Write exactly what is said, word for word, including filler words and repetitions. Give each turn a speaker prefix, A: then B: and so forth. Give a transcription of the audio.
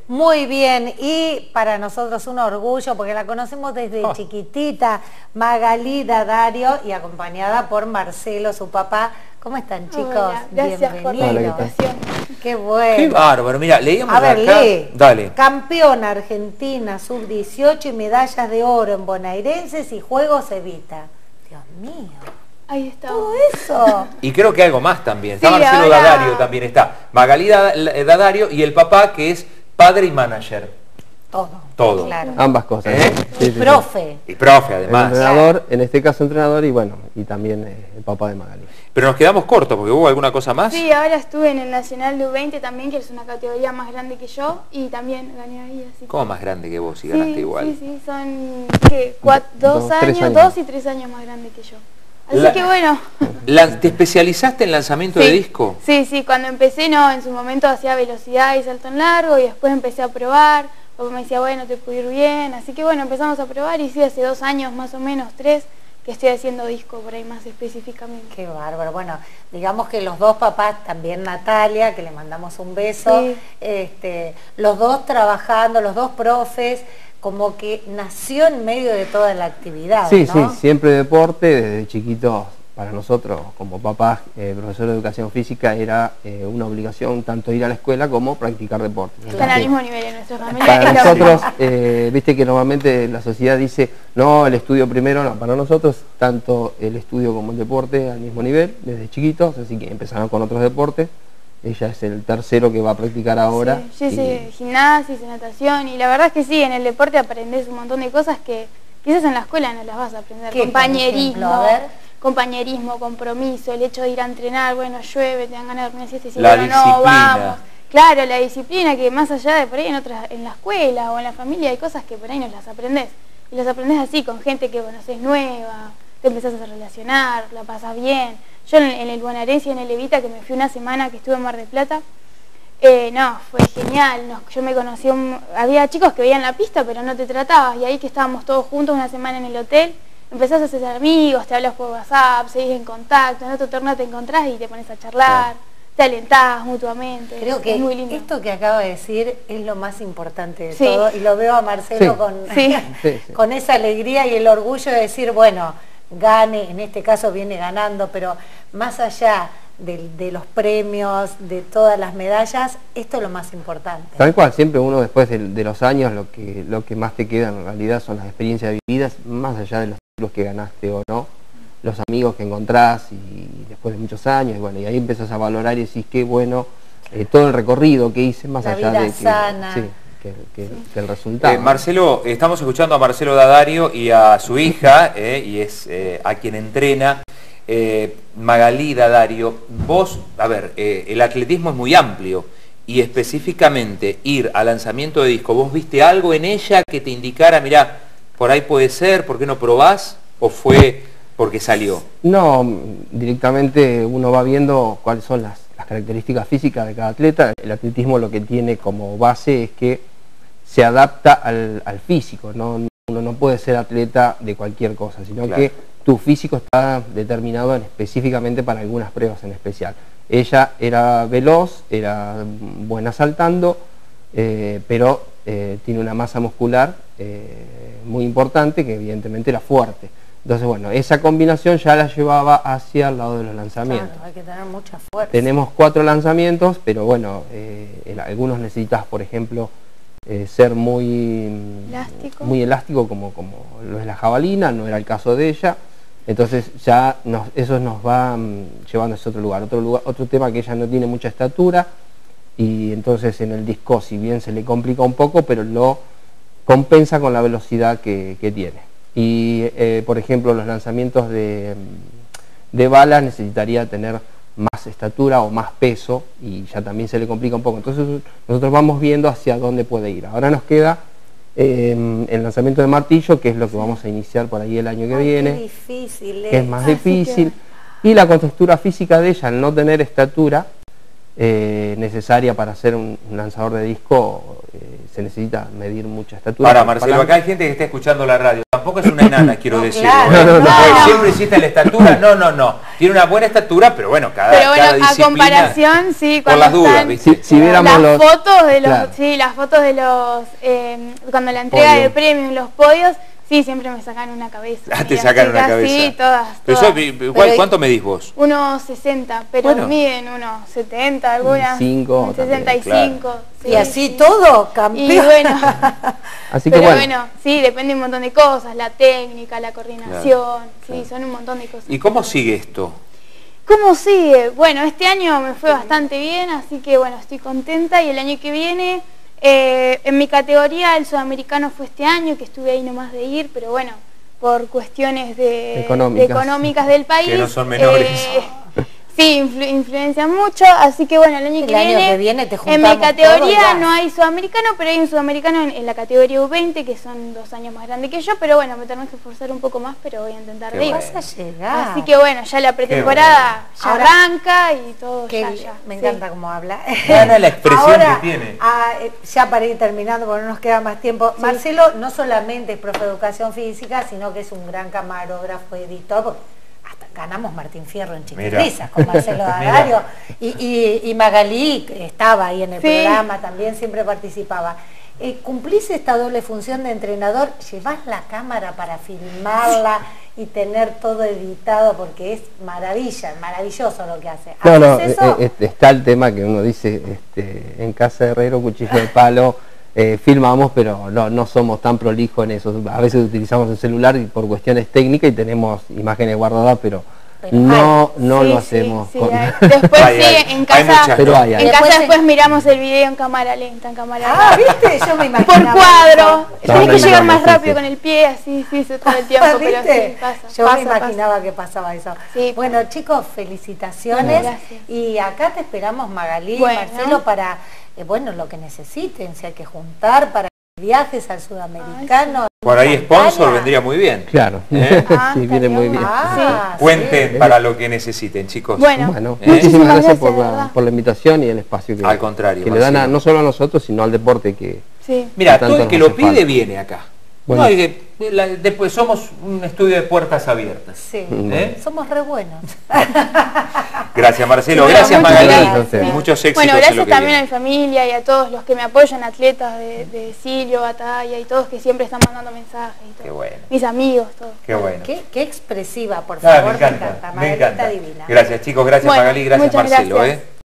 A: Muy bien, y para nosotros un orgullo porque la conocemos desde oh. chiquitita, Magalí Daddario, y acompañada por Marcelo, su papá. ¿Cómo están, chicos?
B: Hola, gracias por la invitación.
A: Qué bueno.
C: Qué bárbaro, mira, leíamos
A: A ver,
C: acá.
A: lee.
C: Dale.
A: Campeona argentina sub dieciocho y medallas de oro en bonaerenses y Juegos Evita. Dios mío.
B: Ahí está.
A: Todo eso.
C: Y creo que algo más también. Está
B: Sí,
C: Marcelo
B: ahora...
C: Daddario también está. Magalí Daddario y el papá que es padre y manager.
A: Todo.
C: Todo.
A: Claro.
D: Ambas cosas.
C: ¿Eh?
D: ¿no?
A: Y
D: Sí, sí,
A: profe.
C: Sí. Y profe además.
D: El entrenador, en este caso entrenador y bueno, y también eh, el papá de Magalí.
C: Pero nos quedamos cortos porque hubo alguna cosa más.
B: Sí, ahora estuve en el Nacional de U veinte también, que es una categoría más grande que yo, y también gané ahí. Así
C: ¿Cómo más grande que vos si
B: sí,
C: ganaste igual?
B: Sí, sí, son ¿qué? Cuatro, dos, dos años, años, dos y tres años más grande que yo. Así la, que bueno.
C: La, ¿Te especializaste en lanzamiento
B: sí,
C: de disco?
B: Sí, sí, cuando empecé no, en su momento hacía velocidad y salto en largo y después empecé a probar. Papá me decía, bueno, te puede ir bien, así que bueno, empezamos a probar y sí, hace dos años más o menos, tres, que estoy haciendo disco por ahí más específicamente.
A: Qué bárbaro. Bueno, digamos que los dos papás, también Natalia, que le mandamos un beso, sí. este, los dos trabajando, los dos profes, como que nació en medio de toda la actividad,
D: Sí,
A: ¿no?
D: sí, siempre deporte, desde chiquitos, para nosotros como papás, eh, profesor de educación física, era eh, una obligación tanto ir a la escuela como practicar deporte.
B: Están al mismo nivel en nuestra familia.
D: Para nosotros, eh, viste que normalmente la sociedad dice, no, el estudio primero, no, para nosotros tanto el estudio como el deporte al mismo nivel, desde chiquitos, así que empezaron con otros deportes. Ella es el tercero que va a practicar ahora.
B: Sí, yo hice gimnasia, hice natación y la verdad es que sí, en el deporte aprendes un montón de cosas que quizás en la escuela no las vas a aprender. Compañerismo, a ver. compañerismo, compromiso, el hecho de ir a entrenar, bueno, llueve, te dan ganas de dormir siesta y si bueno, no, vamos. Claro, la disciplina que más allá de por ahí en otras, en la escuela o en la familia hay cosas que por ahí no las aprendés. Y las aprendés así, con gente que conoces nueva, te empezás a relacionar, la pasás bien. Yo en, en el bonaerense y en el Evita, que me fui una semana que estuve en Mar del Plata, eh, no, fue genial. No, yo me conocí, un, había chicos que veían la pista pero no te tratabas, y ahí que estábamos todos juntos una semana en el hotel, empezás a hacer amigos, te hablas por WhatsApp, seguís en contacto, en otro torneo te encontrás y te pones a charlar, sí. te alentás mutuamente.
A: Creo
B: es,
A: que
B: es muy lindo.
A: Esto que acabo de decir es lo más importante de
B: sí.
A: todo, y lo veo a Marcelo
D: sí.
A: Con,
B: sí.
D: Sí, sí.
A: con esa alegría y el orgullo de decir, bueno, gane, en este caso viene ganando, pero más allá de, de los premios, de todas las medallas, esto es lo más importante.
D: Tal cual, siempre uno después de, de los años lo que, lo que más te queda en realidad son las experiencias vividas, más allá de los títulos que ganaste o no, los amigos que encontrás y después de muchos años, y bueno, y ahí empezás a valorar y decís qué bueno, eh, todo el recorrido que hice, más
A: la
D: allá
A: vida
D: de que,
A: sana.
D: Sí, que, que, que el resultado.
C: Eh, Marcelo, estamos escuchando a Marcelo Daddario y a su hija, eh, y es eh, a quien entrena, eh, Magalí Daddario. Vos, a ver, eh, el atletismo es muy amplio y específicamente ir al lanzamiento de disco, ¿vos viste algo en ella que te indicara, mirá, por ahí puede ser, ¿por qué no probás? ¿O fue porque salió?
D: No, directamente uno va viendo cuáles son las, las características físicas de cada atleta. El atletismo lo que tiene como base es que se adapta al, al físico, ¿no? Uno no puede ser atleta de cualquier cosa, sino claro. que tu físico está determinado en, específicamente para algunas pruebas en especial. Ella era veloz, era buena saltando, eh, pero eh, tiene una masa muscular eh, muy importante que evidentemente era fuerte. Entonces, bueno, esa combinación ya la llevaba hacia el lado de los lanzamientos.
A: Claro, hay que tener mucha fuerza.
D: Tenemos cuatro lanzamientos, pero bueno, eh, en algunos necesitas, por ejemplo, eh, ser muy
B: elástico,
D: muy elástico como, como lo es la jabalina, no era el caso de ella. Entonces ya nos, eso nos va um, llevando a ese otro lugar. Otro lugar, otro tema que ella no tiene mucha estatura, y entonces en el disco, si bien se le complica un poco, pero lo compensa con la velocidad que, que tiene. Y eh, por ejemplo los lanzamientos de, de balas necesitaría tener más estatura o más peso y ya también se le complica un poco. Entonces nosotros vamos viendo hacia dónde puede ir. Ahora nos queda eh, el lanzamiento de martillo, que es lo que vamos a iniciar por ahí el año que
A: Ay,
D: viene.
A: qué difícil, ¿eh?
D: Que es más
B: Así
D: difícil.
B: que...
D: Y la contextura física de ella, al no tener estatura eh, necesaria para ser un, un lanzador de disco, eh, se necesita medir mucha estatura.
C: Para Marcelo, acá hay gente que está escuchando la radio. Tampoco tampoco es una enana, quiero
A: no,
C: decir.
A: claro.
C: ¿eh?
D: No, no, no.
C: Porque
B: No.
C: siempre hiciste la estatura, no, no, no. Tiene una buena estatura, pero bueno, cada,
B: Pero bueno,
C: cada
B: a
C: disciplina...
B: comparación, sí,
C: Por
B: cuando
C: las dudas,
B: están
C: ¿viste?
D: Si, si viéramos
B: las
D: los...
B: fotos de los,
D: Claro.
B: sí, las fotos de los, eh, cuando la entrega
C: Podio.
B: de premios, los podios, sí, siempre me sacan una cabeza.
C: Ah, te
B: Mira,
C: sacan una
B: chicas,
C: cabeza.
B: Sí, todas,
C: Pero
B: todas.
C: eso, igual,
A: Pero-
C: ¿cuánto medís vos?
B: uno sesenta, pero
C: Bueno.
B: miden uno setenta, algunas.
D: cinco también,
B: sesenta y cinco. Sí,
A: Y así
B: sí.
A: todo, campeón.
B: Y bueno,
D: Así que
B: pero
D: bueno,
B: bueno, sí, depende un montón de cosas, la técnica, la coordinación, sí, son un montón de cosas.
C: ¿Y cómo sigue esto?
B: ¿Cómo sigue? Bueno, este año me fue bastante bien, así que bueno, estoy contenta y el año que viene, eh, en mi categoría el sudamericano fue este año, que estuve ahí nomás de ir, pero bueno, por cuestiones de,
D: Económicas.
B: de económicas del país.
C: Que no son menores.
B: eh, sí, influ- influencian mucho, así que bueno, el año,
A: El
B: que,
A: año
B: viene,
A: que viene te
B: en
A: juntamos
B: mi categoría
A: todo y
B: no
A: ya.
B: hay sudamericano, pero hay un sudamericano en, en la categoría U veinte, que son dos años más grandes que yo, pero bueno, me tengo que esforzar un poco más, pero voy a intentar
C: Qué
B: de ir.
C: bueno.
A: Vas a llegar.
B: Así que bueno, ya la pretemporada ya
A: Ahora-
B: arranca y todo
A: Qué
B: ya,
A: bien,
B: ya.
A: me
B: sí.
A: encanta cómo habla.
C: Gana la expresión
A: Ahora,
C: que tiene.
A: ah, eh, ya para ir terminando, porque no nos queda más tiempo, Marcelo no solamente es profe de educación física, sino que es un gran camarógrafo, editor, porque hasta ganamos Martín Fierro en
C: Mira.
A: Chiquitrizas con Marcelo Dadario, y, y, y Magalí estaba ahí en el
B: Sí.
A: programa, también siempre participaba. Eh, ¿Cumplís esta doble función de entrenador? ¿Llevás la cámara para filmarla y tener todo editado? Porque es maravilla, maravilloso lo que hace.
D: no, no,
A: ¿Haces
D: eh,
A: eso?
D: eh, está el tema que uno dice, este, en casa de herrero, cuchillo de palo, eh, filmamos, pero no, no somos tan prolijos en eso. A veces utilizamos el celular y por cuestiones técnicas y tenemos imágenes guardadas, pero,
A: Pero
D: no, no
B: Sí,
D: lo
B: sí,
D: hacemos.
B: sí,
D: con-
B: hay. Después
C: Hay,
B: sí,
C: hay.
B: en
C: Hay
B: casa,
C: muchas,
D: Pero
C: ¿no?
D: hay, hay.
B: en
A: Después
B: casa
A: en-
B: después miramos el video en cámara lenta, en cámara
A: Ah,
B: rápida.
A: ¿viste? Yo me imaginaba.
B: Por cuadro,
A: eso.
D: No,
B: tenés
D: no
B: que llegar
D: imaginamos,
B: más
D: sí,
B: rápido
D: sí.
B: con el pie, así, sí, sí, todo el tiempo, pero
A: ¿Viste?
B: sí, pasa,
A: Yo
B: pasa,
A: me
B: pasa.
A: imaginaba que pasaba eso.
B: Sí,
A: bueno, chicos, felicitaciones.
B: Gracias.
A: Y acá te esperamos, Magalí,
B: Bueno.
A: Marcelo, para, eh, bueno, lo que necesiten, si hay que juntar para viajes al sudamericano.
C: Por ahí
A: Italia.
C: sponsor vendría muy bien.
D: Claro,
C: ¿Eh?
B: Ah,
D: sí, viene
B: estaría
D: muy
B: bueno.
D: bien.
A: Ah,
C: Cuenten
A: sí.
C: para lo que necesiten, chicos.
B: Bueno,
D: Bueno,
C: ¿Eh?
D: muchísimas gracias, por,
B: de
D: la,
B: verdad.
D: por la invitación y el espacio que,
C: Al contrario,
D: que le dan a,
C: Marcelo.
D: no solo a nosotros, sino al deporte que...
B: Sí.
C: Mira,
D: Tanto
C: todo el que
D: nos
C: lo
D: hace
C: pide
D: falta.
C: viene acá.
D: Bueno.
C: No hay que- la- después somos un estudio de puertas abiertas.
A: Sí,
C: ¿Eh?
A: somos re buenos.
C: Gracias, Marcelo.
B: Bueno,
C: gracias,
B: muchas
C: Magalí.
D: gracias.
C: Y muchos éxitos
B: Bueno,
C: en lo
B: gracias
C: que
B: también a
C: viene.
B: mi familia y a todos los que me apoyan, atletas de, de Silvio, Batalla y todos que siempre están mandando mensajes y todo.
C: Qué bueno.
B: Mis amigos, todos.
C: Qué bueno.
A: Qué, qué expresiva, por
C: Ah,
A: favor,
C: me encanta, me
A: Magalita
C: encanta.
A: divina.
C: Gracias, chicos. Gracias,
B: Bueno,
C: Magalí. Gracias,
B: muchas
C: Marcelo.
B: gracias.
C: ¿eh?